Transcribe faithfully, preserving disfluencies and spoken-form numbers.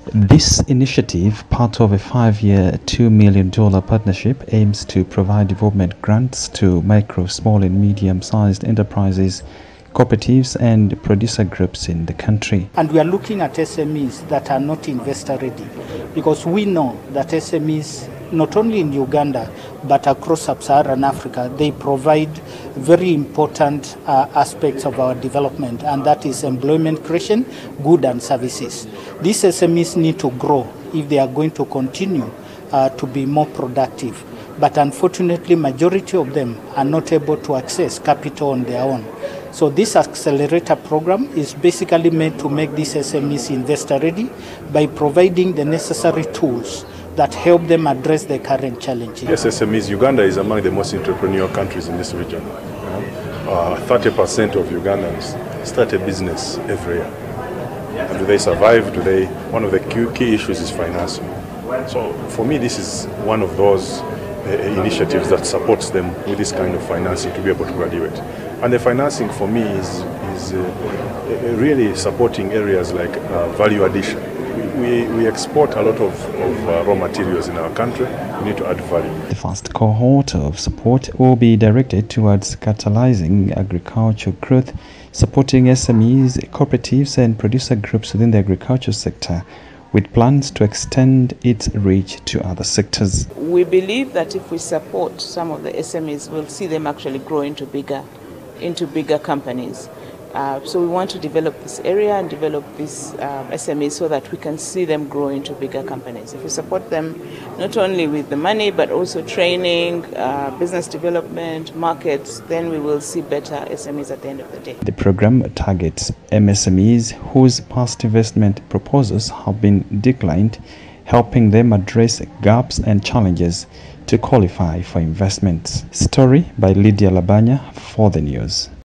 This initiative, part of a five-year, two million dollars partnership, aims to provide development grants to micro, small and medium-sized enterprises, cooperatives and producer groups in the country. And we are looking at S M Es that are not investor ready, because we know that S M Es, not only in Uganda but across sub-Saharan Africa, they provide very important uh, aspects of our development, and that is employment creation, goods and services. These S M Es need to grow if they are going to continue uh, to be more productive. But unfortunately, majority of them are not able to access capital on their own. So this accelerator program is basically meant to make these S M Es investor ready by providing the necessary tools that help them address the current challenges. Yes, S M Es, Uganda is among the most entrepreneurial countries in this region. Uh, thirty percent of Ugandans start a business every year. And do they survive? Do they? One of the key, key issues is financing. So for me, this is one of those uh, initiatives that supports them with this kind of financing to be able to graduate. And the financing for me is, is uh, really supporting areas like uh, value addition. We, we export a lot of, of uh, raw materials in our country. We need to add value. The first cohort of support will be directed towards catalyzing agricultural growth, supporting S M Es, cooperatives and producer groups within the agriculture sector, with plans to extend its reach to other sectors. We believe that if we support some of the S M Es, we'll see them actually grow into bigger, into bigger companies. Uh, so we want to develop this area and develop these uh, S M Es so that we can see them grow into bigger companies. If we support them not only with the money but also training, uh, business development, markets, then we will see better S M Es at the end of the day. The program targets M S M Es whose past investment proposals have been declined, helping them address gaps and challenges to qualify for investments. Story by Lydia Labanya for the news.